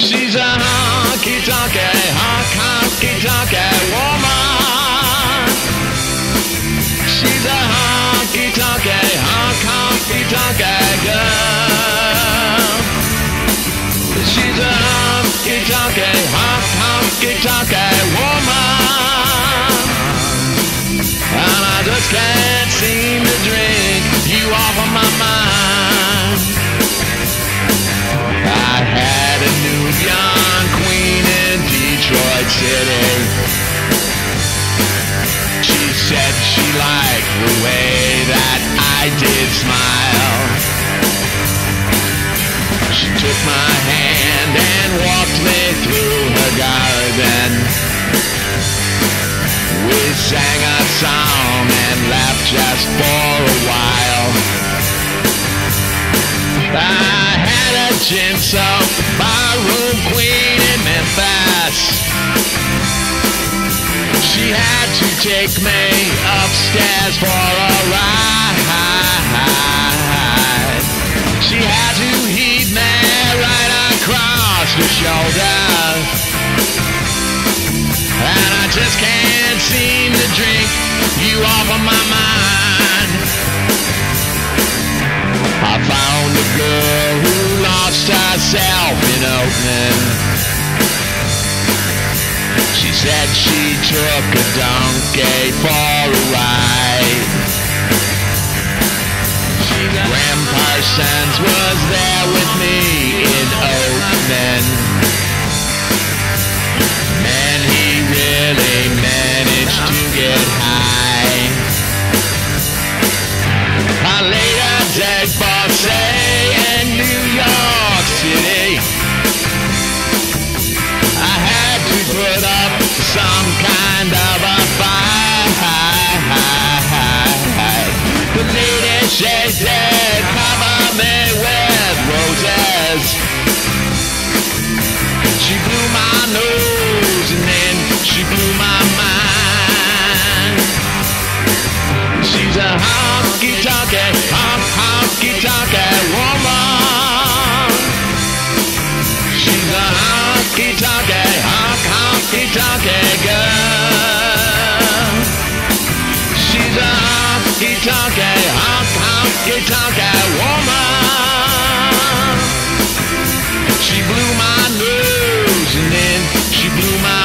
She's a honky-tonk woman. She's a honky-tonk girl. She's a honky-tonk woman. And I just can't seem to drink you off of my mind. I had a new young queen in Detroit City. She said she liked the way that I did smile. She took my hand and walked me through her garden. We sang a song and laughed just for a while. I had a gin-soaked barroom queen in Memphis. She had to take me upstairs for a ride. She had to heave me right across the shoulder. And I just can't seem to drink you off of my mind. I found a girl who lost herself in Oakland. She said she took a donkey for a ride. Graham Parsons was there with me in Oakland. And he really managed to get high. I laid a dead for say in New York City. I had to put up some kind of a fight. The lady, she said, cover me with roses. She blew my nose and then she blew my mind. She's a honky-tonk woman. She's a honky-tonk girl. She's a honky-tonk woman. She blew my nose and then she blew my